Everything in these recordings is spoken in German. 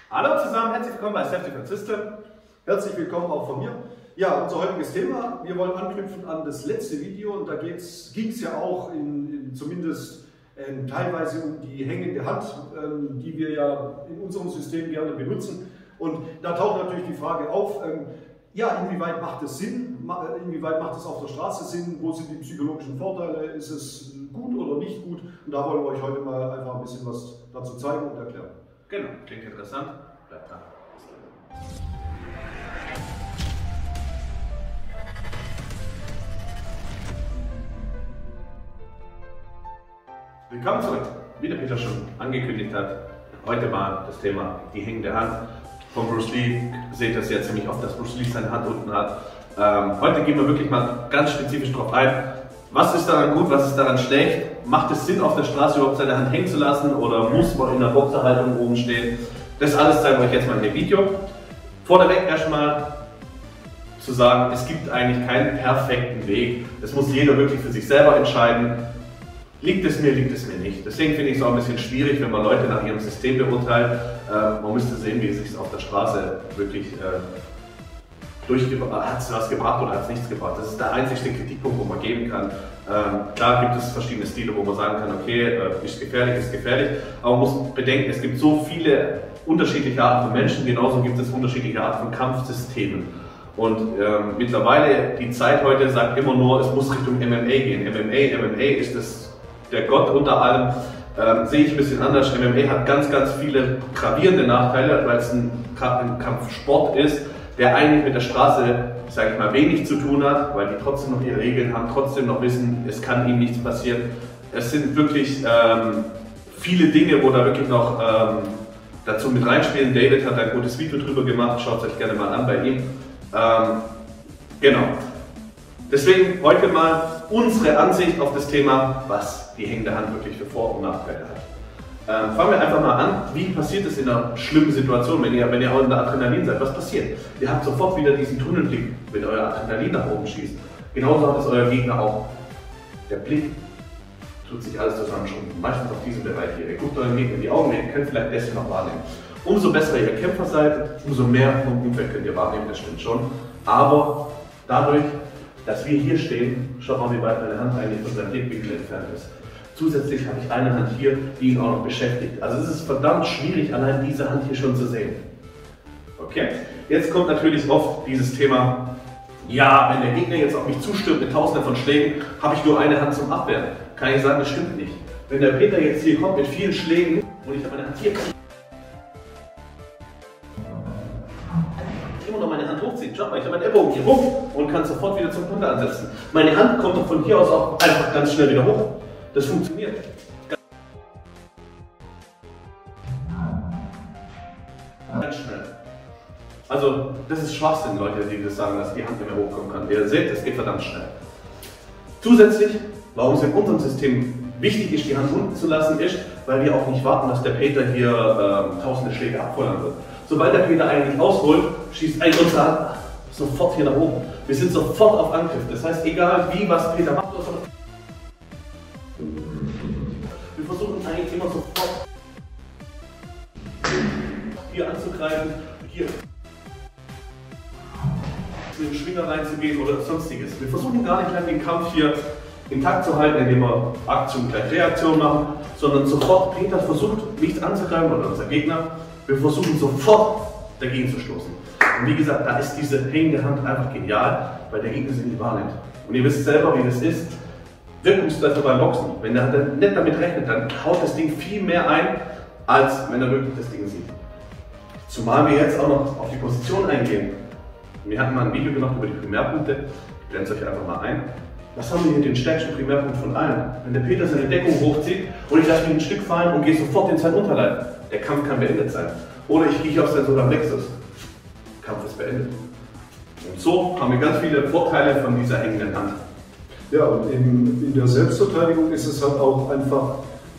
Hallo zusammen, herzlich willkommen bei Self-Defense System. Herzlich willkommen auch von mir. Ja, unser heutiges Thema, wir wollen anknüpfen an das letzte Video und da ging es ja auch zumindest teilweise um die hängende Hand, die wir ja in unserem System gerne benutzen. Und da taucht natürlich die Frage auf, ja, inwieweit macht es Sinn, inwieweit macht es auf der Straße Sinn, wo sind die psychologischen Vorteile, ist es gut oder nicht gut? Und da wollen wir euch heute mal einfach ein bisschen was dazu zeigen und erklären. Genau, klingt interessant. Bleibt dran. Willkommen zurück. Wie der Peter schon angekündigt hat, heute mal das Thema die hängende Hand von Bruce Lee. Ihr seht das ja ziemlich oft, dass Bruce Lee seine Hand unten hat. Heute gehen wir wirklich mal ganz spezifisch darauf ein, was ist daran gut, was ist daran schlecht. Macht es Sinn, auf der Straße überhaupt seine Hand hängen zu lassen oder muss man in der Boxerhaltung oben stehen? Das alles zeigen wir euch jetzt mal in dem Video. Vorneweg erstmal zu sagen, es gibt eigentlich keinen perfekten Weg. Das muss jeder wirklich für sich selber entscheiden. Liegt es mir nicht. Deswegen finde ich es auch ein bisschen schwierig, wenn man Leute nach ihrem System beurteilt. Man müsste sehen, wie es sich auf der Straße wirklich hat es was gebracht oder hat es nichts gebracht. Das ist der einzige Kritikpunkt, wo man geben kann. Klar gibt es verschiedene Stile, wo man sagen kann, okay, ist gefährlich, aber man muss bedenken, es gibt so viele unterschiedliche Arten von Menschen, genauso gibt es unterschiedliche Arten von Kampfsystemen. Und mittlerweile, die Zeit heute sagt immer nur, es muss Richtung MMA gehen. MMA ist der Gott unter allem. Sehe ich ein bisschen anders. MMA hat ganz viele gravierende Nachteile, weil es ein Kampfsport ist, der eigentlich mit der Straße, sage ich mal, wenig zu tun hat, weil die trotzdem noch ihre Regeln haben, trotzdem noch wissen, es kann ihnen nichts passieren. Es sind wirklich viele Dinge, wo da wirklich noch dazu mit reinspielen. David hat ein gutes Video drüber gemacht, schaut es euch gerne mal an bei ihm. Genau. Deswegen heute mal unsere Ansicht auf das Thema, was die hängende Hand wirklich für Vor- und Nachteile hat. Fangen wir einfach mal an, wie passiert es in einer schlimmen Situation, wenn ihr auch in der Adrenalin seid, was passiert? Ihr habt sofort wieder diesen Tunnelblick, wenn euer Adrenalin nach oben schießt. Genauso hat es euer Gegner auch. Der Blick tut sich alles zusammenschrumpfen, meistens auf diesem Bereich hier. Ihr guckt euren Gegner in die Augen, ihr könnt vielleicht das noch wahrnehmen. Umso besser ihr Kämpfer seid, umso mehr vom Umfeld könnt ihr wahrnehmen, das stimmt schon. Aber dadurch, dass wir hier stehen, schaut mal, wie weit meine Hand eigentlich von seinem Blickwinkel entfernt ist. Zusätzlich habe ich eine Hand hier, die ihn auch noch beschäftigt. Also es ist verdammt schwierig, allein diese Hand hier schon zu sehen. Okay, jetzt kommt natürlich oft dieses Thema, ja, wenn der Gegner jetzt auf mich zustürmt mit tausenden von Schlägen, habe ich nur eine Hand zum Abwehren. Kann ich sagen, das stimmt nicht. Wenn der Peter jetzt hier kommt mit vielen Schlägen und ich habe meine Hand hier, kann ich immer noch meine Hand hochziehen. Schaut mal, ich habe meinen Ellbogen hier hoch und kann sofort wieder zum Konter ansetzen. Meine Hand kommt doch von hier aus auch einfach ganz schnell wieder hoch. Das funktioniert. Ganz schnell. Also, das ist Schwachsinn, Leute, die das sagen, dass die Hand nicht mehr hochkommen kann. Ihr seht, es geht verdammt schnell. Zusätzlich, warum es in unserem System wichtig ist, die Hand unten zu lassen, ist, weil wir auch nicht warten, dass der Peter hier tausende Schläge abfeuern wird. Sobald der Peter eigentlich ausholt, schießt ein unsere Hand sofort hier nach oben. Wir sind sofort auf Angriff. Das heißt, egal wie, was Peter macht, wir versuchen eigentlich immer sofort hier anzugreifen, hier in den Schwinger reinzugehen oder sonstiges. Wir versuchen gar nicht lang den Kampf hier intakt zu halten, indem wir Aktion gleich Reaktion machen, sondern sofort, Peter versucht nichts anzugreifen oder unser Gegner, wir versuchen sofort dagegen zu stoßen. Und wie gesagt, da ist diese hängende Hand einfach genial, weil der Gegner sie nicht wahrnimmt. Und ihr wisst selber, wie das ist. Wirkungstreffer beim Boxen. Wenn er nicht damit rechnet, dann haut das Ding viel mehr ein, als wenn er wirklich das Ding sieht. Zumal wir jetzt auch noch auf die Position eingehen. Wir hatten mal ein Video gemacht über die Primärpunkte. Ich blende es euch einfach mal ein. Was haben wir hier den stärksten Primärpunkt von allen? Wenn der Peter seine Deckung hochzieht und ich lasse mich ein Stück fallen und gehe sofort in sein Unterleib. Der Kampf kann beendet sein. Oder ich rieche auf sein Solarplexus. Der Kampf ist beendet. Und so haben wir ganz viele Vorteile von dieser hängenden Hand. Ja, und in der Selbstverteidigung ist es halt auch einfach,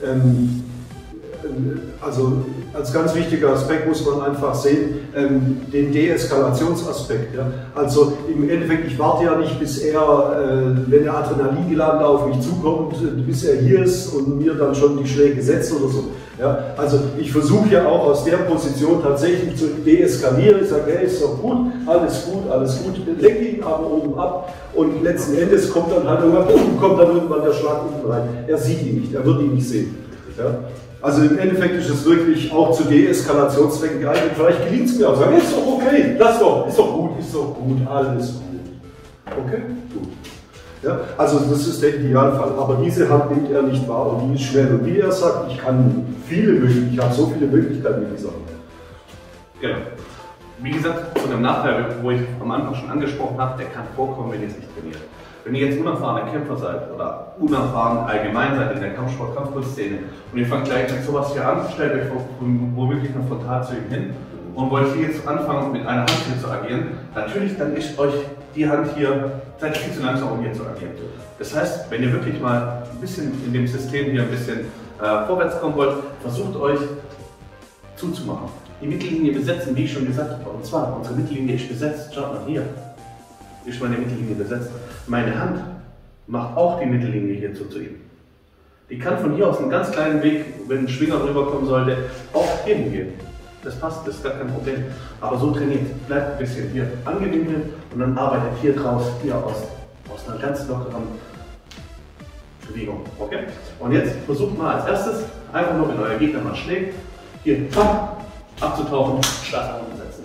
also als ganz wichtiger Aspekt muss man einfach sehen, den Deeskalationsaspekt. Ja? Also im Endeffekt, ich warte ja nicht, bis wenn der Adrenalin geladen auf mich zukommt, bis er hier ist und mir dann schon die Schläge setzt oder so. Ja, also ich versuche ja auch aus der Position tatsächlich zu deeskalieren. Ich sage, hey, ist doch gut, alles gut, lenke ihn aber oben ab und letzten Endes kommt dann halt irgendwann der Schlag unten rein. Er sieht ihn nicht, er wird ihn nicht sehen. Ja? Also im Endeffekt ist es wirklich auch zu Deeskalationszwecken geeignet. Vielleicht gelingt es mir auch, sagen, ist doch okay, ist doch gut, alles gut. Okay, gut. Ja, also das ist der Idealfall, aber diese Hand nimmt er nicht wahr und die ist schnell. Und wie er sagt, ich habe so viele Möglichkeiten mit dieser Hand. Genau. Wie gesagt, zu einem Nachteil, wo ich am Anfang schon angesprochen habe, der kann vorkommen, wenn ihr es nicht trainiert. Wenn ihr jetzt unerfahrener Kämpfer seid oder unerfahren allgemein seid in der Kampfsport, Kampfkunstszene und ihr fangt gleich mit sowas hier an, stellt euch womöglich noch frontal zu ihm hin und wollt hier jetzt anfangen mit einer Hand hier zu agieren, natürlich dann ist euch die Hand hier, seid viel zu langsam, um hier zu agieren. Das heißt, wenn ihr wirklich mal ein bisschen in dem System hier ein bisschen vorwärts kommen wollt, versucht euch zuzumachen. Die Mittellinie besetzen, wie ich schon gesagt habe, und zwar unsere Mittellinie ist besetzt, schaut mal hier, ist meine Mittellinie besetzt. Meine Hand macht auch die Mittellinie hier zu ihm. Die kann von hier aus einen ganz kleinen Weg, wenn ein Schwinger rüberkommen sollte, auch hier hingehen. Das passt, das ist gar kein Problem. Aber so trainiert, bleibt ein bisschen hier angewinkelt und dann arbeitet hier draus, hier aus einer ganz lockeren Bewegung. Okay? Und jetzt versucht mal als erstes, einfach nur, wenn euer Gegner mal schlägt, hier abzutauchen, stark umsetzen.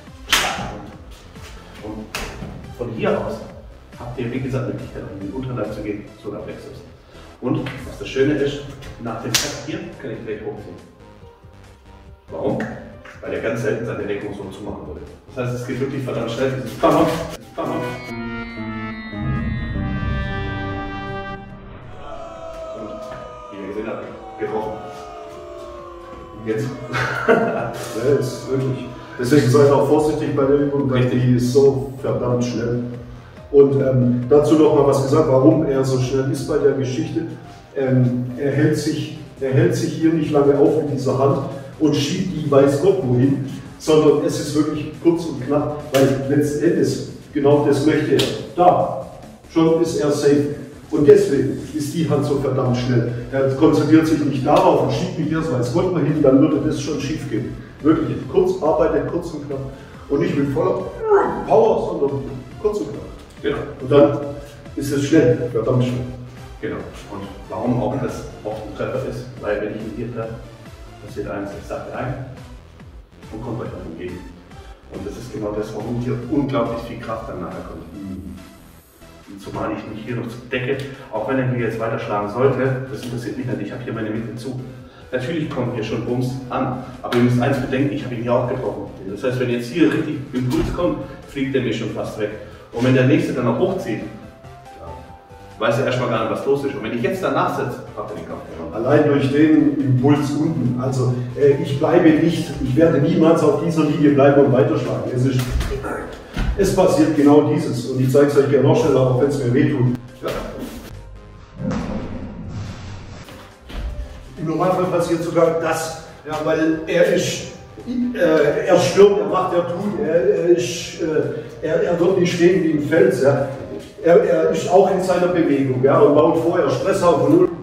Und von hier aus habt ihr, wie gesagt, Möglichkeit, in den Unterleib zu gehen, sogar Plexus. Und was das Schöne ist, nach dem Cut hier kann ich gleich hochziehen. Warum? Weil er ganz selten seine Deckung so zumachen würde. Das heißt, es geht wirklich verdammt schnell. Dieses Bam. Und wie ihr gesehen habt, getroffen. Jetzt. Ja, ist wirklich. Deswegen seid auch vorsichtig bei der Übung, weil die ist so verdammt schnell. Und dazu noch mal was gesagt, warum er so schnell ist bei der Geschichte. Er hält sich hier nicht lange auf mit dieser Hand und schiebt die weiß Gott wohin, sondern es ist wirklich kurz und knapp, weil letzten Endes genau das möchte er. Da, schon ist er safe. Und deswegen ist die Hand so verdammt schnell. Er konzentriert sich nicht darauf und schiebt mich erst weiß Gott mal hin, dann würde das schon schief gehen. Wirklich, arbeitet kurz und knapp. Und nicht mit voller Power, sondern kurz und knapp. Genau. Und dann ist es schnell, verdammt schnell. Genau. Und warum auch das oft ein Treffer ist, weil wenn ich ihn hier treffe, passiert eins, ich sage ein und kommt euch dann entgegen. Und das ist genau das, warum hier unglaublich viel Kraft dann nachher kommt. Und zumal ich mich hier noch decke, auch wenn er hier jetzt weiter schlagen sollte, das interessiert mich nicht, ich habe hier meine Mitte zu. Natürlich kommt hier schon Bums an, aber ihr müsst eins bedenken, ich habe ihn hier auch getroffen. Das heißt, wenn jetzt hier richtig Impuls kommt, fliegt er mir schon fast weg. Und wenn der nächste dann noch hochzieht, weiß er erstmal gar nicht, was los ist. Und wenn ich jetzt danach setze, habt ihr den Kampf gewonnen. Allein durch den Impuls unten. Also ich bleibe nicht, ich werde niemals auf dieser Linie bleiben und weiterschlagen. Es passiert genau dieses. Und ich zeige es euch gerne noch schneller, auch wenn es mir wehtut. Ja. Im Normalfall passiert sogar das, ja, weil er stürmt, er macht, er tut, er wird nicht stehen wie ein Fels. Ja. Er ist auch in seiner Bewegung, ja, und baut vorher Stress auf und null.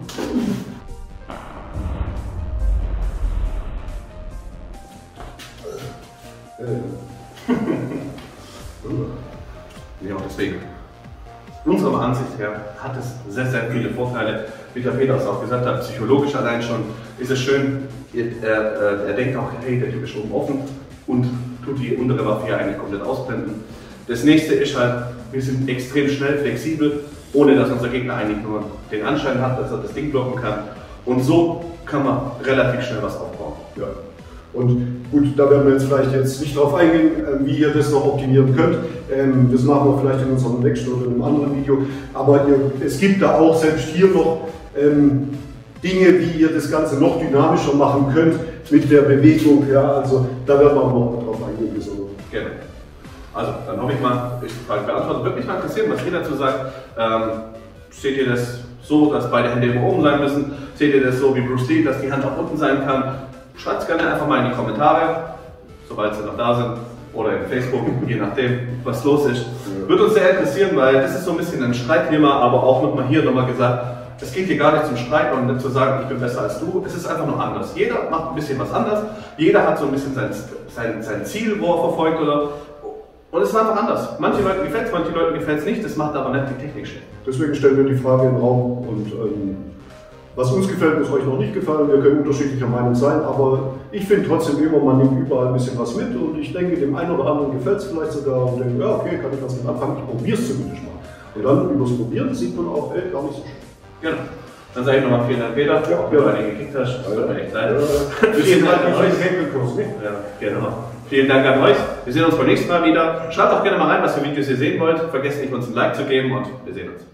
Ja, deswegen. Unserer Ansicht her hat es sehr, sehr viele Vorteile. Wie der Peter es auch gesagt hat, psychologisch allein schon ist es schön. Er denkt auch, hey, der Typ ist oben offen und tut die untere Waffe hier eigentlich komplett ausblenden. Das nächste ist halt, wir sind extrem schnell, flexibel, ohne dass unser Gegner eigentlich nur den Anschein hat, dass er das Ding blocken kann. Und so kann man relativ schnell was aufbauen. Ja. Und gut, da werden wir jetzt vielleicht nicht drauf eingehen, wie ihr das noch optimieren könnt. Das machen wir vielleicht in unserem nächsten oder in einem anderen Video. Aber es gibt da auch selbst hier noch Dinge, wie ihr das Ganze noch dynamischer machen könnt mit der Bewegung. Ja, also da werden wir auch noch drauf eingehen. Gerne. Also, dann hoffe ich mal, ich die Frage beantwortet. Würde mich mal interessieren, was ihr dazu sagt. Seht ihr das so, dass beide Hände immer oben sein müssen? Seht ihr das so wie Bruce Lee, dass die Hand auch unten sein kann? Schreibt es gerne einfach mal in die Kommentare, sobald sie noch da sind. Oder in Facebook, je nachdem, was los ist. Würde uns sehr interessieren, weil das ist so ein bisschen ein Streitthema, aber auch nochmal hier gesagt, es geht hier gar nicht zum Streiten und nicht zu sagen, ich bin besser als du. Es ist einfach nur anders. Jeder macht ein bisschen was anders. Jeder hat so ein bisschen sein Ziel, wo er verfolgt und es ist einfach anders. Manche Leuten gefällt es, manche Leuten gefällt es nicht. Das macht aber nicht die Technik schlecht. Deswegen stellen wir die Frage im Raum und was uns gefällt, muss euch noch nicht gefallen. Wir können unterschiedlicher Meinung sein, aber ich finde trotzdem immer, man nimmt überall ein bisschen was mit und ich denke, dem einen oder anderen gefällt es vielleicht sogar und denkt, ja okay, kann ich was mit anfangen, ich probiere es zumindest mal. Und dann übers Probieren sieht man auch, gar nicht so schön. Genau. Dann sage ich nochmal vielen Dank, Peter, ja, für den gekickt hast. Das tut mir echt leid. Vielen Dank an euch. Ja, genau. Vielen Dank an euch. Wir sehen uns beim nächsten Mal wieder. Schreibt auch gerne mal rein, was für Videos ihr sehen wollt. Vergesst nicht, uns ein Like zu geben und wir sehen uns.